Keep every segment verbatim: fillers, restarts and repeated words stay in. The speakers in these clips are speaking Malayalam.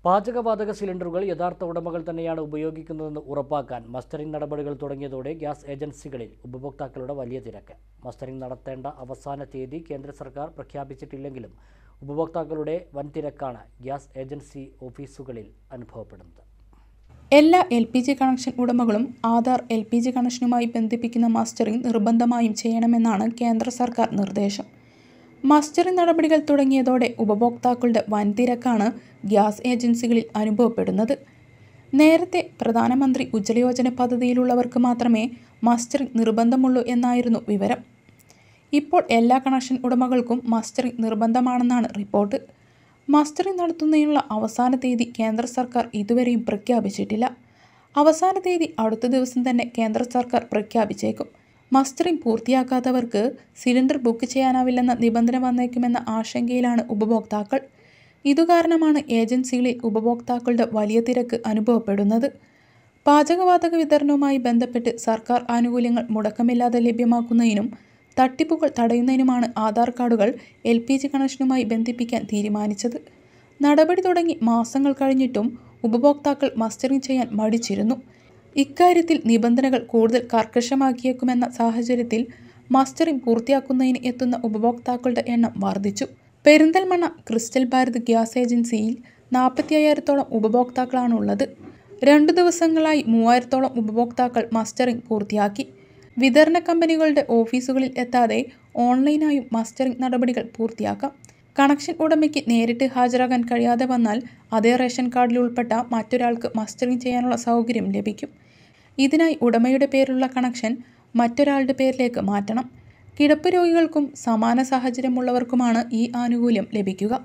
പാചകവാതക സിലിണ്ടറുകൾ യഥാർത്ഥ ഉടമകൾ തന്നെയാണ് ഉപയോഗിക്കുന്നതെന്ന് ഉറപ്പാക്കാൻ മസ്റ്ററിംഗ് നടപടികൾ തുടങ്ങിയതോടെ ഗ്യാസ് ഏജൻസികളിൽ ഉപഭോക്താക്കളുടെ വലിയ തിരക്ക്. മസ്റ്ററിംഗ് നടത്തേണ്ട അവസാന തീയതി കേന്ദ്ര സർക്കാർ പ്രഖ്യാപിച്ചിട്ടില്ലെങ്കിലും ഉപഭോക്താക്കളുടെ വൻ തിരക്കാണ് ഗ്യാസ് ഏജൻസി ഓഫീസുകളിൽ അനുഭവപ്പെടുന്നത്. എല്ലാ എൽ പി ജി കണക്ഷൻ ഉടമകളും ആധാർ എൽ പി ജി കണക്ഷനുമായി ബന്ധിപ്പിക്കുന്ന മസ്റ്ററിംഗ് നിർബന്ധമായും ചെയ്യണമെന്നാണ് കേന്ദ്ര സർക്കാർ നിർദ്ദേശം. മസ്റ്ററിംഗ് നടപടികൾ തുടങ്ങിയതോടെ ഉപഭോക്താക്കളുടെ വൻ തിരക്കാണ് ഗ്യാസ് ഏജൻസികളിൽ അനുഭവപ്പെടുന്നത്. നേരത്തെ പ്രധാനമന്ത്രി ഉജ്ജ്വല യോജന പദ്ധതിയിലുള്ളവർക്ക് മാത്രമേ മസ്റ്ററിംഗ് നിർബന്ധമുള്ളൂ എന്നായിരുന്നു വിവരം. ഇപ്പോൾ എല്ലാ കണക്ഷൻ ഉടമകൾക്കും മസ്റ്ററിംഗ് നിർബന്ധമാണെന്നാണ് റിപ്പോർട്ട്. മസ്റ്ററിംഗ് നടത്തുന്നതിനുള്ള അവസാന തീയതി കേന്ദ്ര സർക്കാർ ഇതുവരെയും പ്രഖ്യാപിച്ചിട്ടില്ല. അവസാന തീയതി അടുത്ത ദിവസം തന്നെ കേന്ദ്ര സർക്കാർ പ്രഖ്യാപിച്ചേക്കും. മസ്റ്ററിംഗ് പൂർത്തിയാക്കാത്തവർക്ക് സിലിണ്ടർ ബുക്ക് ചെയ്യാനാവില്ലെന്ന നിബന്ധന വന്നേക്കുമെന്ന ആശങ്കയിലാണ് ഉപഭോക്താക്കൾ. ഇതുകാരണമാണ് ഏജൻസികളിൽ ഉപഭോക്താക്കളുടെ വലിയ തിരക്ക് അനുഭവപ്പെടുന്നത്. പാചകവാതക വിതരണവുമായി ബന്ധപ്പെട്ട് സർക്കാർ ആനുകൂല്യങ്ങൾ മുടക്കമില്ലാതെ ലഭ്യമാക്കുന്നതിനും തട്ടിപ്പുകൾ തടയുന്നതിനുമാണ് ആധാർ കാർഡുകൾ എൽ പി ജി കണക്ഷനുമായി ബന്ധിപ്പിക്കാൻ തീരുമാനിച്ചത്. നടപടി തുടങ്ങി മാസങ്ങൾ കഴിഞ്ഞിട്ടും ഉപഭോക്താക്കൾ മസ്റ്ററിംഗ് ചെയ്യാൻ മടിച്ചിരുന്നു. ഇക്കാര്യത്തിൽ നിബന്ധനകൾ കൂടുതൽ കർക്കശമാക്കിയേക്കുമെന്ന സാഹചര്യത്തിൽ മസ്റ്ററിംഗ് പൂർത്തിയാക്കുന്നതിന് എത്തുന്ന ഉപഭോക്താക്കളുടെ എണ്ണം വർദ്ധിച്ചു. പെരിന്തൽമണ്ണ ക്രിസ്റ്റൽ ഭാരത് ഗ്യാസ് ഏജൻസിയിൽ നാൽപ്പത്തി അയ്യായിരത്തോളം ഉപഭോക്താക്കളാണുള്ളത്. രണ്ടു ദിവസങ്ങളായി മൂവായിരത്തോളം ഉപഭോക്താക്കൾ മസ്റ്ററിംഗ് പൂർത്തിയാക്കി. വിതരണ കമ്പനികളുടെ ഓഫീസുകളിൽ എത്താതെ ഓൺലൈനായും മസ്റ്ററിംഗ് നടപടികൾ പൂർത്തിയാക്കാം. കണക്ഷൻ ഉടമയ്ക്ക് നേരിട്ട് ഹാജരാകാൻ കഴിയാതെ വന്നാൽ അതേ റേഷൻ കാർഡിൽ ഉൾപ്പെട്ട മറ്റൊരാൾക്ക് മസ്റ്ററിംഗ് ചെയ്യാനുള്ള സൗകര്യം ലഭിക്കും. ഇതിനായി ഉടമയുടെ പേരിലുള്ള കണക്ഷൻ മറ്റൊരാളുടെ പേരിലേക്ക് മാറ്റണം. കിടപ്പ് രോഗികൾക്കും സമാന സാഹചര്യമുള്ളവർക്കുമാണ് ഈ ആനുകൂല്യം ലഭിക്കുക.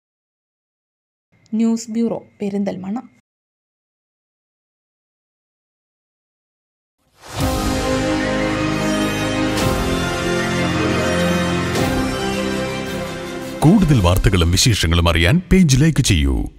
News bureau, Perinthalmanna. കൂടുതൽ വാർത്തകളും വിശേഷങ്ങളും അറിയാൻ പേജ് ലൈക്ക് ചെയ്യൂ.